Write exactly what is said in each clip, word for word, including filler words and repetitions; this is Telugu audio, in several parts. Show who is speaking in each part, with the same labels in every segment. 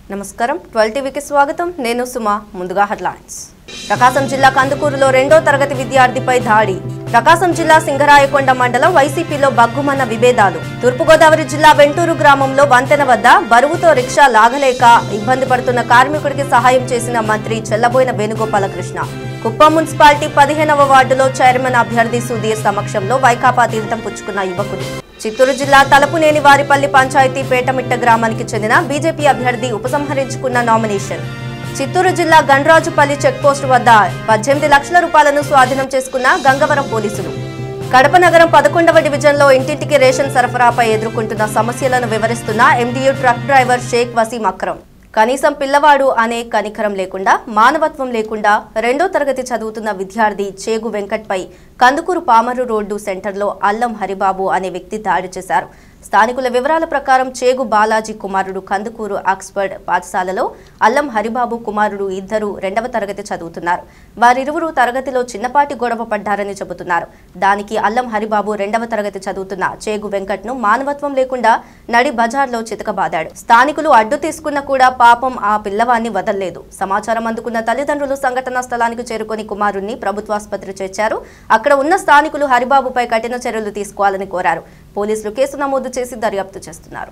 Speaker 1: నమస్కారం ట్వెల్వ్ టీవీకి స్వాగతం నేను సుమా ముందుగా హెడ్లైన్స్ ప్రకాశం జిల్లా కందుకూరులో రెండో తరగతి విద్యార్థిపై దాడి ప్రకాశం జిల్లా సింగరాయకొండ మండలం వైసీపీలో బగ్గుమన్న విభేదాలు తూర్పుగోదావరి జిల్లా వెంటూరు గ్రామంలో వంతెన వద్ద బరువుతో రిక్షా లాగలేక ఇబ్బంది పడుతున్న కార్మికుడికి సహాయం చేసిన మంత్రి చెల్లబోయిన వేణుగోపాలకృష్ణ కుప్పం మున్సిపాలిటీ పదిహేనవ వార్డులో చైర్మన్ అభ్యర్థి సుధీర్ సమక్షంలో వైకాపా తీర్థం పుచ్చుకున్న యువకుడు చిత్తూరు జిల్లా తలపునేని వారిపల్లి పంచాయతీ పేటమిట్ట గ్రామానికి చెందిన బీజేపీ అభ్యర్థి ఉపసంహరించుకున్న నామినేషన్ చిత్తూరు జిల్లా గండ్రాజుపల్లి చెక్పోస్టు వద్ద పద్దెనిమిది లక్షల రూపాయలను స్వాధీనం చేసుకున్న గంగవరం పోలీసులు కడప నగరం పదకొండవ డివిజన్లో ఇంటింటికి రేషన్ సరఫరాపై ఎదుర్కొంటున్న సమస్యలను వివరిస్తున్న MDU truck driver Sheikh Waseem Akram కనీసం పిల్లవాడు అనే కనికరం లేకుండా మానవత్వం లేకుండా రెండో తరగతి చదువుతున్న విద్యార్థి చేగు వెంకట్పై కందుకూరు పామరు రోడ్డు సెంటర్లో అల్లం హరిబాబు అనే వ్యక్తి దాడి చేశారు. స్థానికుల వివరాల ప్రకారం చేగు బాలాజీ కుమారుడు కందుకూరు ఆక్స్ఫర్డ్ పాఠశాలలో అల్లం హరిబాబు కుమారుడు ఇద్దరు రెండవ తరగతి చదువుతున్నారు. వారిరువురు తరగతిలో చిన్నపాటి గొడవ పడ్డారని చెబుతున్నారు. దానికి అల్లం హరిబాబు రెండవ తరగతి చదువుతున్న చేగు వెంకట్ను మానవత్వం లేకుండా నడి బజార్లో చితకబాదాడు. స్థానికులు అడ్డు తీసుకున్న కూడా పాపం ఆ పిల్లవాన్ని వదల్లేదు. సమాచారం అందుకున్న తల్లిదండ్రులు సంఘటనా స్థలానికి చేరుకుని కుమారుణ్ణి ప్రభుత్వాసుపత్రి చేర్చారు. అక్కడ ఉన్న స్థానికులు హరిబాబుపై కఠిన చర్యలు తీసుకోవాలని కోరారు. పోలీసులు కేసు నమోదు చేసి దర్యాప్తు చేస్తున్నారు.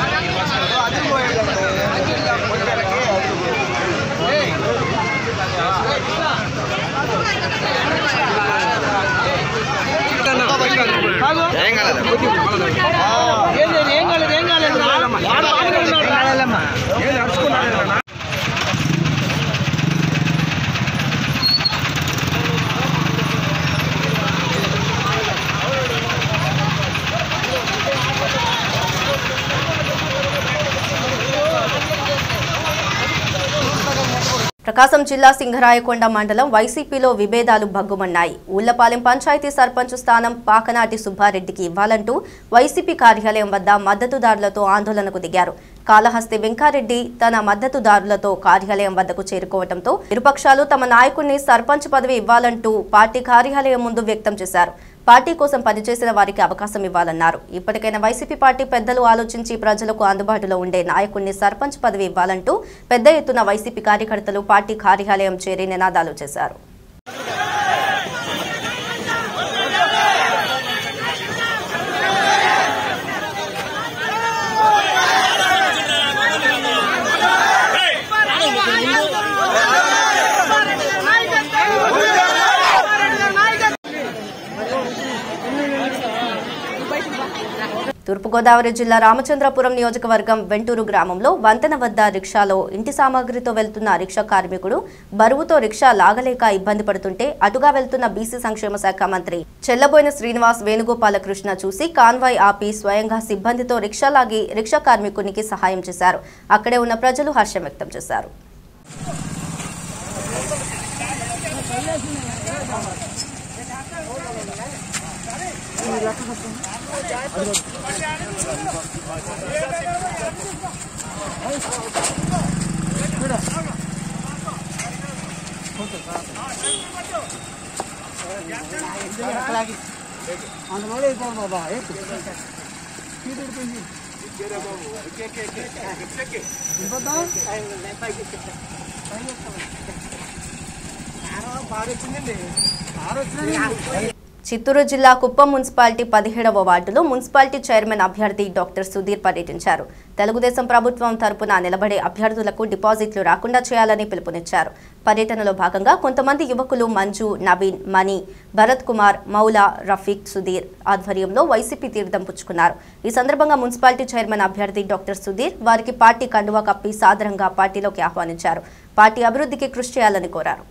Speaker 1: ప్రకాశం జిల్లా సింగరాయకొండ మండలం వైసీపీలో విభేదాలు భగ్గుమన్నాయి. ఊళ్లపాలెం పంచాయతీ సర్పంచ్ స్థానం పాకనాటి సుబ్బారెడ్డికి ఇవ్వాలంటూ వైసీపీ కార్యాలయం వద్ద మద్దతుదారులతో ఆందోళనకు దిగారు. కాళహస్తి వెంకారెడ్డి తన మద్దతుదారులతో కార్యాలయం వద్దకు చేరుకోవడంతో ఇరుపక్షాలు తమ నాయకుడిని సర్పంచ్ పదవి ఇవ్వాలంటూ పార్టీ కార్యాలయం ముందు వ్యక్తం చేశారు. పార్టీ కోసం పనిచేసిన వారికి అవకాశం ఇవ్వాలన్నారు. ఇప్పటికైనా వైసీపీ పార్టీ పెద్దలు ఆలోచించి ప్రజలకు అందుబాటులో ఉండే నాయకుడిని సర్పంచ్ పదవి ఇవ్వాలంటూ పెద్ద ఎత్తున వైసీపీ కార్యకర్తలు పార్టీ కార్యాలయం చేరి నినాదాలు చేశారు. తూర్పుగోదావరి జిల్లా రామచంద్రపురం నియోజకవర్గం వెంటూరు గ్రామంలో వంతెన వద్ద రిక్షాలో ఇంటి సామాగ్రితో వెళ్తున్న రిక్షా కార్మికుడు బరువుతో రిక్షా లాగలేక ఇబ్బంది పడుతుంటే అటుగా వెళ్తున్న బీసీ సంక్షేమ శాఖ మంత్రి చెల్లబోయిన శ్రీనివాస్ వేణుగోపాలకృష్ణ చూసి కాన్వాయ్ ఆపి స్వయంగా సిబ్బందితో రిక్షా లాగి రిక్షా కార్మికునికి సహాయం చేశారు. అక్కడే ఉన్న ప్రజలు హర్షం వ్యక్తం చేశారు. చిత్తూరు జిల్లా కుప్పం మున్సిపాలిటీ పదిహేడవ వార్డులో మున్సిపాలిటీ చైర్మన్ అభ్యర్థి డాక్టర్ సుధీర్ పర్యటించారు. తెలుగుదేశం ప్రభుత్వం తరపున నిలబడే అభ్యర్థులకు డిపాజిట్లు రాకుండా చేయాలని పిలుపునిచ్చారు. పర్యటనలో భాగంగా కొంతమంది యువకులు మంజు, నవీన్, మణి, భరత్ కుమార్, మౌలా, రఫీక్, సుధీర్ ఆధ్వర్యంలో వైసీపీ తీర్థం పుచ్చుకున్నారు. ఈ సందర్భంగా మున్సిపాలిటీ చైర్మన్ అభ్యర్థి డాక్టర్ సుధీర్ వారికి పార్టీ కండువా కప్పి సాదరంగా పార్టీలోకి ఆహ్వానించారు. పార్టీ అభివృద్ధికి కృషి చేయాలని కోరారు.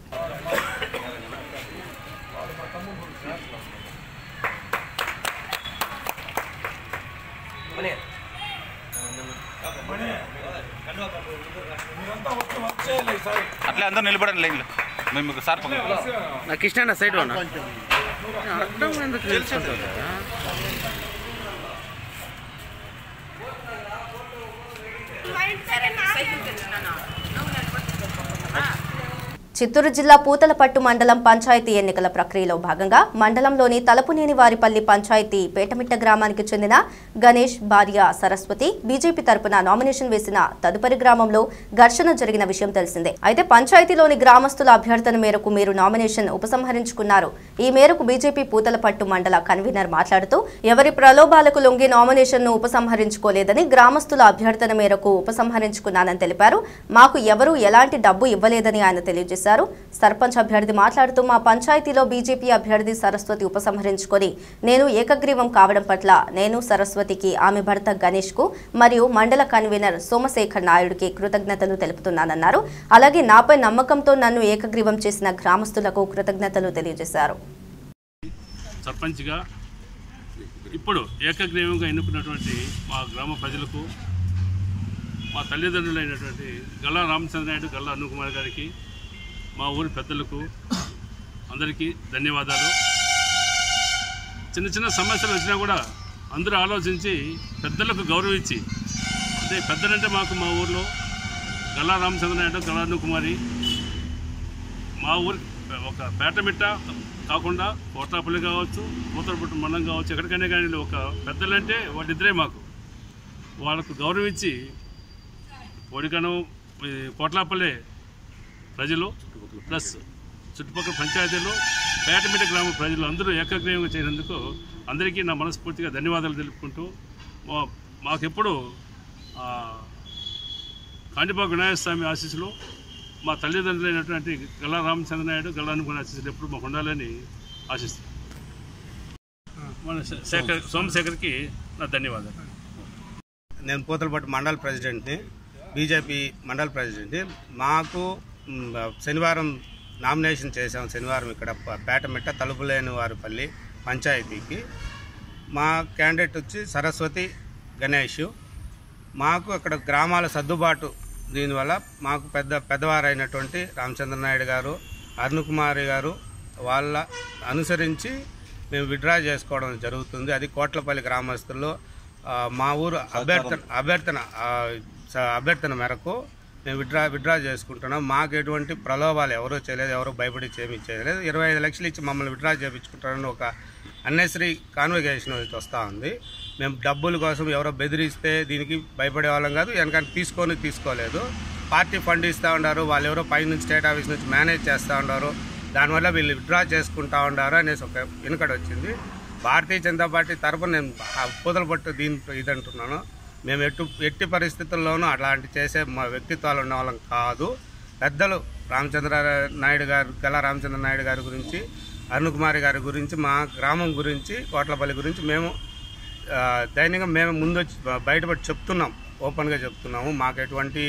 Speaker 2: అట్లా అందరూ నిలబడండి లైన్లో. మేము సార్
Speaker 3: నాకు ఇష్టం సైడ్ ఉన్నా
Speaker 1: చిత్తూరు జిల్లా పూతలపట్టు మండలం పంచాయతీ ఎన్నికల ప్రక్రియలో భాగంగా మండలంలోని తలపునేని వారిపల్లి పంచాయతీ పేటమిట్ట గ్రామానికి చెందిన గణేష్ భార్య సరస్వతి బీజేపీ తరపున నామినేషన్ వేసిన తదుపరి గ్రామంలో ఘర్షణ జరిగిన విషయం తెలిసిందే. అయితే పంచాయతీలోని గ్రామస్తుల అభ్యర్థన మేరకు మీరు నామినేషన్ ఉపసంహరించుకున్నారు. ఈ మేరకు బీజేపీ పూతలపట్టు మండల కన్వీనర్ మాట్లాడుతూ ఎవరి ప్రలోభాలకు లొంగి నామినేషన్ ను ఉపసంహరించుకోలేదని గ్రామస్తుల అభ్యర్థన మేరకు ఉపసంహరించుకున్నానని తెలిపారు. మాకు ఎవరూ ఎలాంటి డబ్బు ఇవ్వలేదని ఆయన తెలియజేశారు. సర్పంచ్ అభ్యర్థి మాట్లాడుతూ మా పంచాయతీలో బీజేపీ అభ్యర్థి సరస్వతి ఉపసంహరించుకొని నేను ఏకగ్రీవం కావడం పట్ల నేను సరస్వతికి ఆమె భర్త గణేష్ కు మరియు మండల కన్వీనర్ సోమశేఖర్ నాయుడుకి కృతజ్ఞతలు తెలుపుతున్నానన్నారు. అలాగే నాపై నమ్మకంతో నన్ను ఏకగ్రీవం చేసిన గ్రామస్తులకు కృతజ్ఞతలు తెలియజేశారు.
Speaker 4: సర్పంచ్గా ఇప్పుడు ఏకగ్రీవంగా ఎన్నుకున్నటువంటి మా గ్రామ ప్రజలకు, మా తల్లిదండ్రులైనటువంటి గల్లా రామచంద్ర నాయుడు, గల్లా అరుణ్ గారికి, మా ఊరి పెద్దలకు అందరికీ ధన్యవాదాలు. చిన్న చిన్న సమస్యలు వచ్చినా కూడా అందరూ ఆలోచించి పెద్దలకు గౌరవించి, అంటే పెద్దలంటే మాకు మా ఊర్లో గల్లా రామచంద్ర నాయుడు, గల్లా అరుణ్ కుమారి, మా ఊరి ఒక పేటమిట్ట కాకుండా కోట్లపల్లి కావచ్చు, పూతలపట్టు మండలం కావచ్చు, ఎక్కడికైనా కానీ ఒక పెద్దలంటే వాళ్ళిద్దరే మాకు. వాళ్ళకు గౌరవించి ఒడికనం కోట్లపల్లి ప్రజలు ప్లస్ చుట్టుపక్కల పంచాయతీలు, పేటమిట్ట గ్రామ ప్రజలు అందరూ ఏకగ్రీవంగా చేసినందుకు అందరికీ నా మనస్ఫూర్తిగా ధన్యవాదాలు తెలుపుకుంటూ, మాకెప్పుడు కాండిపాక వినాయక స్వామి ఆశీస్సులు, మా తల్లిదండ్రులైనటువంటి గల్లా రామచంద్ర నాయుడు, గల్లా అనుకున్న ఆశీస్సులు ఎప్పుడు మాకు ఉండాలని ఆశిస్తాను. మన శేఖర్ సోమశేఖర్కి నా ధన్యవాదాలు.
Speaker 3: నేను పూతలపట్టు మండల ప్రెసిడెంట్ని, బీజేపీ మండల ప్రెసిడెంట్ని. మాకు శనివారం నామినేషన్ చేసాం. శనివారం ఇక్కడ పేటమిట్ట తలుపులేని వారిపల్లి పంచాయతీకి. మా క్యాండిడేట్ వచ్చి సరస్వతి గణేష్. మాకు అక్కడ గ్రామాల సర్దుబాటు, దీనివల్ల మాకు పెద్ద పెద్దవారైనటువంటి రామచంద్ర నాయుడు గారు, అరుణ్ కుమారి గారు వాళ్ళ అనుసరించి మేము విత్డ్రా చేసుకోవడం జరుగుతుంది. అది కోట్లపల్లి గ్రామస్తుల్లో మా ఊరు అభ్యర్థన అభ్యర్థన అభ్యర్థన మేరకు మేము విత్డ్రా విత్డ్రా చేసుకుంటున్నాం. మాకు ఎటువంటి ప్రలోభాలు ఎవరూ చేయలేదు, ఎవరో భయపడి చేమి చేయలేదు. ఇరవై ఐదు లక్షలు ఇచ్చి మమ్మల్ని విత్డ్రా చేయించుకుంటారని ఒక అన్నెసరీ కాన్వకేషన్ వస్తూ ఉంది. మేము డబ్బుల కోసం ఎవరో బెదిరిస్తే దీనికి భయపడే వాళ్ళం కాదు, వెనకాల తీసుకొని తీసుకోలేదు. పార్టీ ఫండ్ ఇస్తూ ఉన్నారు, వాళ్ళు ఎవరో పైనుంచి స్టేట్ ఆఫీస్ నుంచి మేనేజ్ చేస్తూ ఉన్నారు, దానివల్ల వీళ్ళు విత్డ్రా చేసుకుంటా ఉన్నారు అనేసి ఒక వెనుకడ వచ్చింది. భారతీయ జనతా పార్టీ తరఫున నేను పూతలపట్టు దీని ఇదంటున్నాను. మేము ఎట్టు ఎట్టి పరిస్థితుల్లోనూ అట్లాంటి చేసే మా వ్యక్తిత్వాలు ఉన్న వాళ్ళం కాదు. పెద్దలు రామచంద్ర నాయుడు గారు, గల్లా రామచంద్ర నాయుడు గారి గురించి, అరుణ్ కుమారి గారి గురించి, మా గ్రామం గురించి, కోట్లపల్లి గురించి మేము దైనికంగా మేము ముందొచ్చి బయటపడి చెప్తున్నాం, ఓపెన్గా చెప్తున్నాము. మాకు ఎటువంటి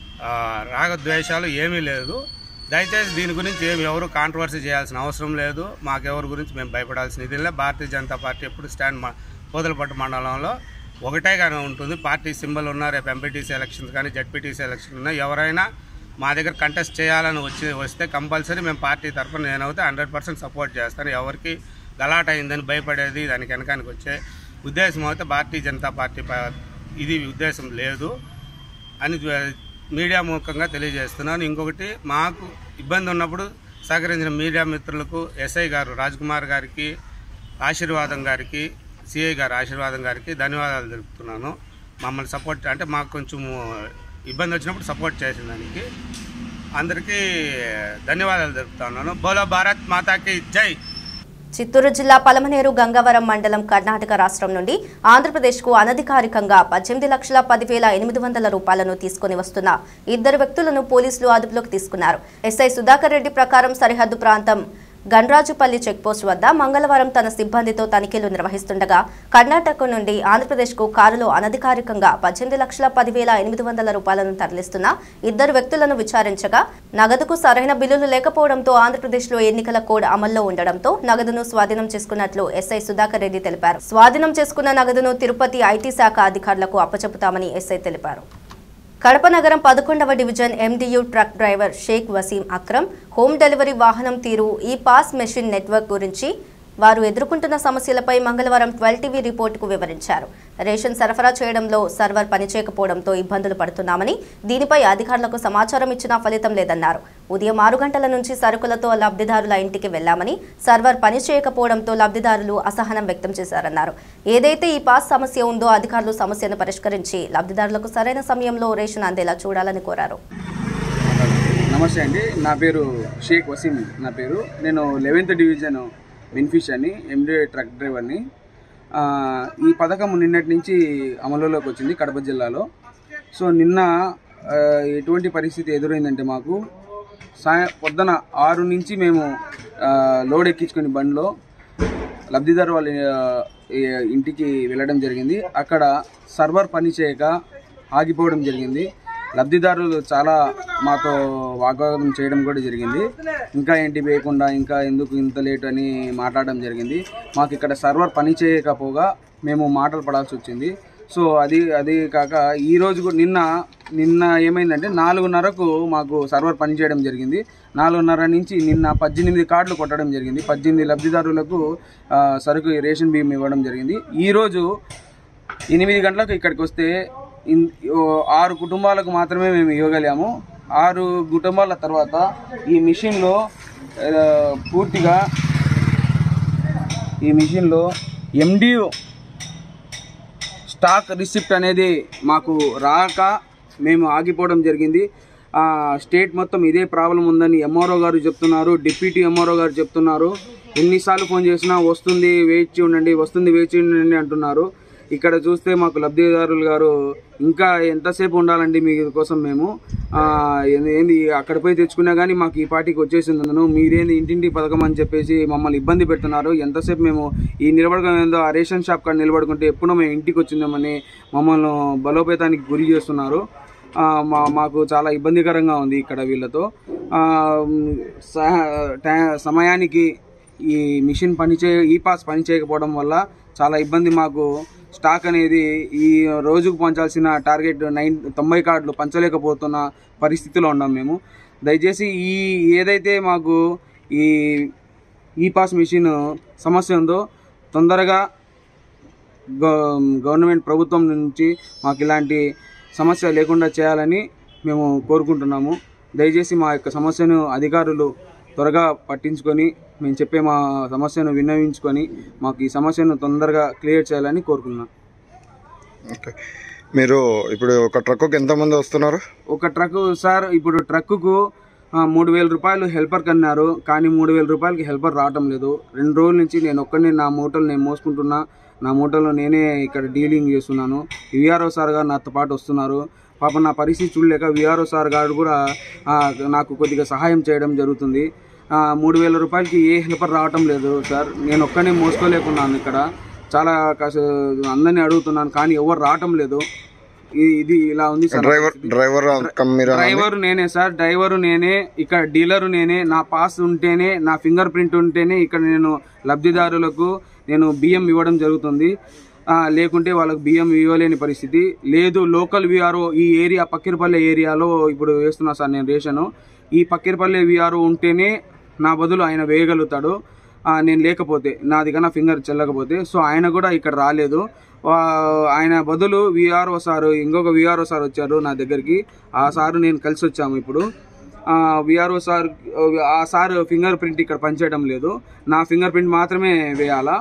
Speaker 3: రాగద్వేషాలు ఏమీ లేదు. దయచేసి దీని గురించి ఏమి ఎవరు కాంట్రవర్సీ చేయాల్సిన అవసరం లేదు. మాకెవరి గురించి మేము భయపడాల్సిన ఇది లేదు. భారతీయ జనతా పార్టీ ఎప్పుడు స్టాండ్ పూతలపట్టు మండలంలో ఒకటేగానే ఉంటుంది. పార్టీ సింబల్ ఉన్నా, రేపు ఎంపీటీసీ ఎలక్షన్స్ కానీ జెడ్పీటీసీ ఎలక్షన్ ఉన్నా ఎవరైనా మా దగ్గర కంటెస్ట్ చేయాలని వచ్చి వస్తే కంపల్సరీ మేము పార్టీ తరఫున నేనైతే హండ్రెడ్ పర్సెంట్ సపోర్ట్ చేస్తాను. ఎవరికి గలాట అయిందని భయపడేది దానికి వెనకానికి వచ్చే ఉద్దేశం అయితే భారతీయ జనతా పార్టీ ఇది ఉద్దేశం లేదు అని మీడియా మూలంగా తెలియజేస్తున్నాను. ఇంకొకటి, మాకు ఇబ్బంది ఉన్నప్పుడు సహకరించిన మీడియా మిత్రులకు, ఎస్ఐ గారు రాజ్కుమార్ గారికి, ఆశీర్వాదం గారికి, సిఐ గారు ఆశీర్వాదం గారికి ధన్యవాదాలు తెలుపుతున్నాను. మమ్మల్ని సపోర్ట్ అంటే మాకు కొంచెం ఇబ్బంది వచ్చినప్పుడు సపోర్ట్ చేసిన దానికి అందరికీ ధన్యవాదాలు తెలుపుతున్నాను. బోలో భారత్ మాతాకి జై.
Speaker 1: చిత్తూరు జిల్లా పలమనేరు గంగవరం మండలం కర్ణాటక రాష్ట్రం నుండి ఆంధ్రప్రదేశ్కు అనధికారికంగా పద్దెనిమిది లక్షల పదివేల ఎనిమిది వందల రూపాయలను తీసుకుని వస్తున్న ఇద్దరు వ్యక్తులను పోలీసులు అదుపులోకి తీసుకున్నారు. ఎస్ఐ సుధాకర్ రెడ్డి ప్రకారం సరిహద్దు ప్రాంతం గన్రాజుపల్లి చెక్పోస్ట్ వద్ద మంగళవారం తన సిబ్బందితో తనిఖీలు నిర్వహిస్తుండగా కర్ణాటక నుండి ఆంధ్రప్రదేశ్కు కారులో అనధికారికంగా పద్దెనిమిది లక్షల పదివేల ఎనిమిది వందల రూపాయలను తరలిస్తున్న ఇద్దరు వ్యక్తులను విచారించగా నగదుకు సరైన బిల్లులు లేకపోవడంతో ఆంధ్రప్రదేశ్లో ఎన్నికల కోడ్ అమల్లో ఉండడంతో నగదును స్వాధీనం చేసుకున్నట్లు ఎస్ఐ సుధాకర్ రెడ్డి తెలిపారు. స్వాధీనం చేసుకున్న నగదును తిరుపతి ఐటీ శాఖ అధికారులకు అప్పచెపుతామని ఎస్ఐ తెలిపారు. కడప నగరం పదకొండవ division MDU truck driver Sheikh Waseem Akram home delivery వాహనం తీరు, ఈ పాస్ మెషిన్ నెట్వర్క్ గురించి వారు ఎదుర్కొంటున్న సమస్యలపై మంగళవారం ట్వెల్వ్ టీవీ రిపోర్టుకు వివరించారు. రేషన్ సరఫరా చేయడంలో సర్వర్ పనిచేయకపోవడంతో ఇబ్బందులు పడుతున్నామని, దీనిపై అధికారులకు సమాచారం ఇచ్చినా ఫలితం లేదన్నారు. ఉదయం ఆరు గంటల నుంచి సరుకులతో లబ్ధిదారుల ఇంటికి వెళ్లామని, సర్వర్ పనిచేయకపోవడంతో లబ్ధిదారులు అసహనం వ్యక్తం చేశారన్నారు. ఏదైతే ఈ పాస్ సమస్య ఉందో అధికారులు సమస్యను పరిష్కరించి లబ్ధిదారులకు సరైన సమయంలో రేషన్ అందేలా చూడాలని కోరారు.
Speaker 5: నమస్తే అండి, నా పేరు షేక్ వసీం. నా పేరు నేను లెవెన్త్ డివిజన్ బెనిఫిషియర్ని, ఎండి ట్రక్ డ్రైవర్ని. ఈ పథకం నిన్నటి నుంచి అమలులోకి వచ్చింది కడప జిల్లాలో. సో నిన్న ఎటువంటి పరిస్థితి ఎదురైందంటే, మాకు సాయ పొద్దున ఆరు నుంచి మేము లోడ్ ఎక్కించుకొని బండిలో లబ్ధిదారు వాళ్ళ ఇంటికి వెళ్ళడం జరిగింది. అక్కడ సర్వర్ పని చేయక ఆగిపోవడం జరిగింది. లబ్ధిదారులు చాలా మాతో వాగ్వాదం చేయడం కూడా జరిగింది. ఇంకా ఏంటి వేయకుండా, ఇంకా ఎందుకు ఇంత లేట్ అని మాట్లాడడం జరిగింది. మాకు ఇక్కడ సర్వర్ పని చేయకపోగా మేము మాటలు పడాల్సి వచ్చింది. సో అది అది కాక ఈరోజు నిన్న నిన్న ఏమైందంటే నాలుగున్నరకు మాకు సర్వర్ పనిచేయడం జరిగింది. నాలుగున్నర నుంచి నిన్న పద్దెనిమిది కార్డులు కొట్టడం జరిగింది. పద్దెనిమిది లబ్ధిదారులకు సరుకు రేషన్ బియ్యం ఇవ్వడం జరిగింది. ఈరోజు ఎనిమిది గంటలకు ఇక్కడికి వస్తే ఆరు కుటుంబాలకు మాత్రమే మేము ఇవ్వగలిగాము. ఆరు కుటుంబాల తర్వాత ఈ మిషన్లో పూర్తిగా ఈ మిషన్లో ఎండియు స్టాక్ రిసిప్ట్ అనేది మాకు రాక మేము ఆగిపోవడం జరిగింది. స్టేట్ మొత్తం ఇదే ప్రాబ్లం ఉందని ఎంఆర్ఓ గారు చెప్తున్నారు, డిప్యూటీ ఎంఆర్ఓ గారు చెప్తున్నారు. ఎన్నిసార్లు ఫోన్ చేసినా వస్తుంది వేచి ఉండండి, వస్తుంది వేచి ఉండండి అంటున్నారు. ఇక్కడ చూస్తే మాకు లబ్ధిదారులు గారు ఇంకా ఎంతసేపు ఉండాలండి మీకోసం, మేము ఏంది అక్కడ పోయి తెచ్చుకున్నా కానీ మాకు ఈ పార్టీకి వచ్చేసిందను, మీరేంది ఇంటింటి పథకం అని చెప్పేసి మమ్మల్ని ఇబ్బంది పెడుతున్నారు. ఎంతసేపు మేము ఈ నిలబడకం ఏందో ఆ రేషన్ షాప్ కాడ నిలబడుకుంటే ఎప్పుడో మేము ఇంటికి వచ్చిందామని మమ్మల్ని బలోపేతానికి గురి చేస్తున్నారు. మా మాకు చాలా ఇబ్బందికరంగా ఉంది ఇక్కడ వీళ్ళతో. సమయానికి ఈ మిషన్ పనిచే ఈ పాస్ పని చేయకపోవడం వల్ల చాలా ఇబ్బంది. మాకు స్టాక్ అనేది ఈ రోజుకు పంచాల్సిన టార్గెట్ నైన్ తొంభై కార్డులు పంచలేకపోతున్న పరిస్థితిలో ఉన్నాం మేము. దయచేసి ఈ ఏదైతే మాకు ఈ ఈ పాస్ మిషన్ సమస్య ఉందో తొందరగా గవర్నమెంట్ ప్రభుత్వం నుంచి మాకు ఇలాంటి సమస్య లేకుండా చేయాలని మేము కోరుకుంటున్నాము. దయచేసి మా యొక్క సమస్యను అధికారులు త్వరగా పట్టించుకొని మేము చెప్పే మా సమస్యను విన్నవించుకొని మాకు ఈ సమస్యను తొందరగా క్లియర్ చేయాలని కోరుకున్నాం.
Speaker 6: ఓకే, మీరు ఇప్పుడు ఒక ట్రక్కుకి ఎంతమంది వస్తున్నారు?
Speaker 5: ఒక ట్రక్కు సార్, ఇప్పుడు ట్రక్కుకు మూడు వేల రూపాయలు హెల్పర్కి అన్నారు, కానీ మూడు వేల రూపాయలకి హెల్పర్ రావటం లేదు. రెండు రోజుల నుంచి నేను ఒక్కడిని నా మూటలు నేను మోసుకుంటున్నా, నా మూటలో నేనే ఇక్కడ డీలింగ్ చేస్తున్నాను. విఆర్ఓ సార్ గారు నాతో పాటు వస్తున్నారు. పాప నా పరిస్థితి చూడలేక విఆర్ఓ సార్ గారు కూడా నాకు కొద్దిగా సహాయం చేయడం జరుగుతుంది. మూడు వేల రూపాయలకి ఏ హెల్పర్ రావటం లేదు సార్. నేను ఒక్కనే మోసుకోలేకున్నాను. ఇక్కడ చాలా అందరినీ అడుగుతున్నాను కానీ ఎవరు రావటం లేదు. ఇది ఇలా ఉంది సార్.
Speaker 6: డ్రైవర్ డ్రైవర్
Speaker 5: డ్రైవర్ నేనే సార్, డ్రైవరు నేనే, ఇక్కడ డీలరు నేనే. నా పాస్ ఉంటేనే, నా ఫింగర్ ప్రింట్ ఉంటేనే ఇక్కడ నేను లబ్ధిదారులకు నేను బియ్యం ఇవ్వడం జరుగుతుంది. లేకుంటే వాళ్ళకి బియ్యం ఇవ్వలేని పరిస్థితి లేదు. లోకల్ విఆర్ఓ ఈ ఏరియా పక్కిరపల్లె ఏరియాలో ఇప్పుడు వేస్తున్నా సార్ నేను రేషను. ఈ పక్కిరపల్లె విఆర్ఓ ఉంటేనే నా బదులు ఆయన వేయగలుగుతాడు, నేను లేకపోతే నాది కన్నా ఫింగర్ చెల్లకపోతే. సో ఆయన కూడా ఇక్కడ రాలేదు. ఆయన బదులు విఆర్ఓ సారు ఇంకొక విఆర్ఓ సార్ వచ్చారు నా దగ్గరికి. ఆ సారు నేను కలిసి వచ్చాము. ఇప్పుడు విఆర్ఓ సార్ ఆ సార్ ఫింగర్ ప్రింట్ ఇక్కడ పనిచేయడం లేదు, నా ఫింగర్ ప్రింట్ మాత్రమే వేయాలా.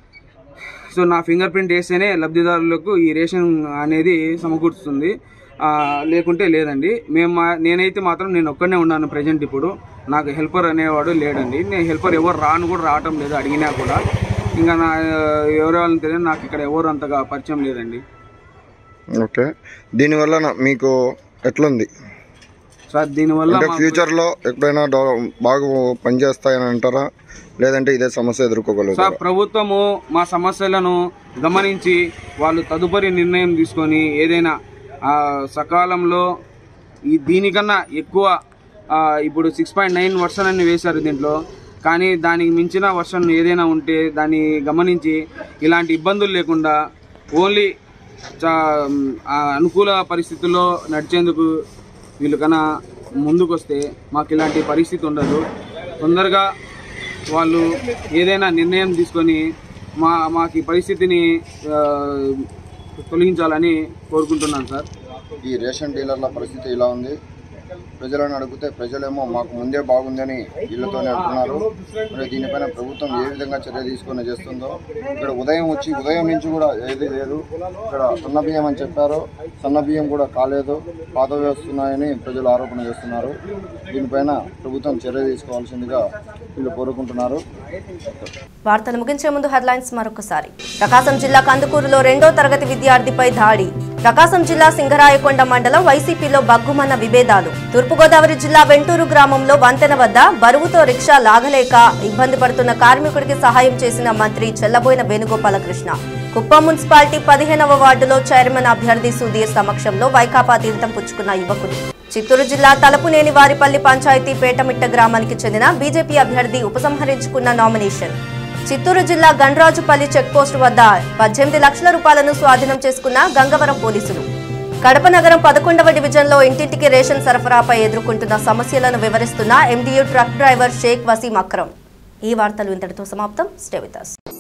Speaker 5: సో నా ఫింగర్ ప్రింట్ వేస్తేనే లబ్ధిదారులకు ఈ రేషన్ అనేది సమకూర్చుతుంది, లేకుంటే లేదండి. మేము నేనైతే మాత్రం నేను ఒక్కడనే ఉన్నాను ప్రజెంట్. ఇప్పుడు నాకు హెల్పర్ అనేవాడు లేడండి. నేను హెల్పర్ ఎవరు రాను కూడా రావటం లేదు, అడిగినా కూడా. ఇంకా నా ఎవరెవరిని తెలియదు, నాకు ఇక్కడ ఎవరు అంతగా పరిచయం లేదండి.
Speaker 6: ఓకే, దీనివల్ల మీకు ఎట్లుంది
Speaker 5: సార్? దీనివల్ల
Speaker 6: ఫ్యూచర్లో ఎప్పుడైనా బాగా పనిచేస్తాయని అంటారా, లేదంటే ఇదే సమస్య ఎదుర్కోగలరు
Speaker 5: సార్? ప్రభుత్వము మా సమస్యలను గమనించి వాళ్ళు తదుపరి నిర్ణయం తీసుకొని ఏదైనా సకాలంలో ఈ దీనికన్నా ఎక్కువ ఇప్పుడు సిక్స్ పాయింట్ నైన్ వర్షన్ అని వేశారు దీంట్లో, కానీ దానికి మించిన వర్షన్ ఏదైనా ఉంటే దాన్ని గమనించి ఇలాంటి ఇబ్బందులు లేకుండా ఓన్లీ అనుకూల పరిస్థితుల్లో నడిచేందుకు వీళ్ళు కన్నా ముందుకు వస్తే మాకు ఇలాంటి పరిస్థితి ఉండదు. తొందరగా వాళ్ళు ఏదైనా నిర్ణయం తీసుకొని మా మాకు ఈ పరిస్థితిని తొలగించాలని కోరుకుంటున్నాను సార్.
Speaker 6: ఈ రేషన్ డీలర్ల పరిస్థితి ఇలా ఉంది. ప్రజలను అడిగితే ప్రజలేమో మాకు ముందే బాగుందని ఇళ్లతోనే అంటున్నారు. మరి దీనిపైన ప్రభుత్వం ఏ విధంగా చర్య తీసుకొని చేస్తుందో, ఇక్కడ ఉదయం వచ్చి ఉదయం నుంచి కూడా ఏది లేదు. ఇక్కడ సన్న బియ్యం అని చెప్పారు, సన్న బియ్యం కూడా కాలేదు, పాతవి వస్తున్నాయని ప్రజలు ఆరోపణ చేస్తున్నారు. దీనిపైన ప్రభుత్వం చర్య తీసుకోవాల్సిందిగా వీళ్ళు కోరుకుంటున్నారు.
Speaker 1: వార్తలు ముగించే ముందు హెడ్లైన్స్ మరొకసారి. ప్రకాశం జిల్లా కందుకూరులో రెండో తరగతి విద్యార్థిపై దాడి. ప్రకాశం జిల్లా సింగరాయకొండ మండలం వైసీపీలో బగ్గుమన్న విభేదాలు. తూర్పుగోదావరి జిల్లా వెంటూరు గ్రామంలో వంతెన వద్ద బరువుతో రిక్షా లాగలేక ఇబ్బంది పడుతున్న కార్మికుడికి సహాయం చేసిన మంత్రి చెల్లబోయిన వేణుగోపాలకృష్ణ. కుప్పం మున్సిపాలిటీ పదిహేనవ వార్డులో చైర్మన్ అభ్యర్థి సుధీర్ సమక్షంలో వైకాపా తీర్థం పుచ్చుకున్న యువకుడు. చిత్తూరు జిల్లా తలపునేని వారిపల్లి పంచాయతీ పేటమిట్ట గ్రామానికి చెందిన బీజేపీ అభ్యర్థి ఉపసంహరించుకున్న నామినేషన్. చిత్తూరు జిల్లా గండ్రాజుపల్లి చెక్పోస్టు వద్ద పద్దెనిమిది లక్షల రూపాయలను స్వాధీనం చేసుకున్న గంగవరం పోలీసులు. కడప నగరం పదకొండవ డివిజన్లో ఇంటింటికి రేషన్ సరఫరాపై ఎదుర్కొంటున్న సమస్యలను వివరిస్తున్న MDU truck driver Sheikh Waseem Akram. ఈ వార్తలు ఇంతటితో సమాప్తం. Stay with us.